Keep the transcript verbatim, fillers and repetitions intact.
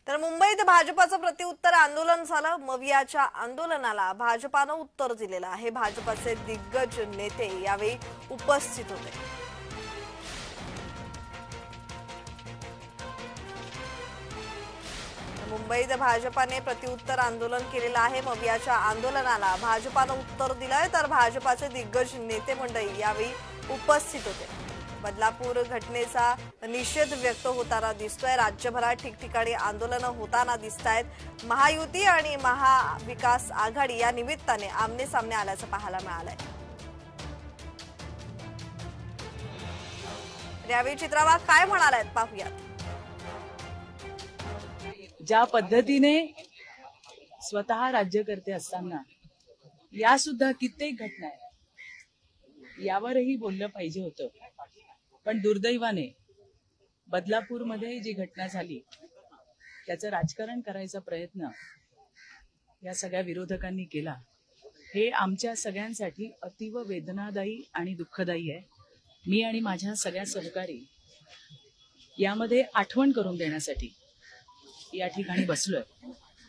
तर मुंबईत भाजपाचं प्रत्युत्तर आंदोलन झालं। मवियाच्या आंदोलनाला भाजपानं उत्तर दिलेलं आहे। भाजपाचे दिग्गज नेते यावेळी उपस्थित होते। मुंबईत भाजपाने प्रत्युत्तर आंदोलन केलेलं आहे। मवियाच्या आंदोलनाला भाजपानं उत्तर दिलंय, तर भाजपाचे दिग्गज नेते मंडळी यावेळी उपस्थित होते। बदलापूर घटनेचा निषेध व्यक्त होताना दिसतोय। राज्यभरात ठिकठिकाणी आंदोलनं होताना दिसतायत। महायुती आणि महाविकास आघाडी या निमित्ताने आमने सामने आल्याचं पाहायला मिळालंय। यावेळी चित्रावा काय म्हणालायत पाहूयात। ज्या पद्धतीने स्वतः राज्यकर्ते असताना या सुद्धा कित्येक घटना आहेत, यावरही बोललं पाहिजे होतं। पण दुर्दैवाने बदलापूरमध्ये जी घटना झाली त्याचं राजकारण करायचा प्रयत्न या सगळ्या विरोधकांनी केला। हे आमच्या सगळ्यांसाठी अतीव वेदनादायी आणि दुःखदायी आहे। मी आणि माझ्या सगळ्या सहकारी यामध्ये आठवण करून देण्यासाठी या ठिकाणी बसलोय।